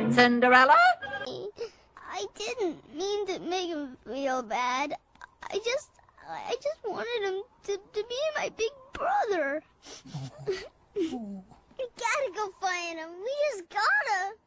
right, Cinderella? I didn't mean to make him feel bad. I just wanted him to be my big brother. We gotta go find him. We just gotta.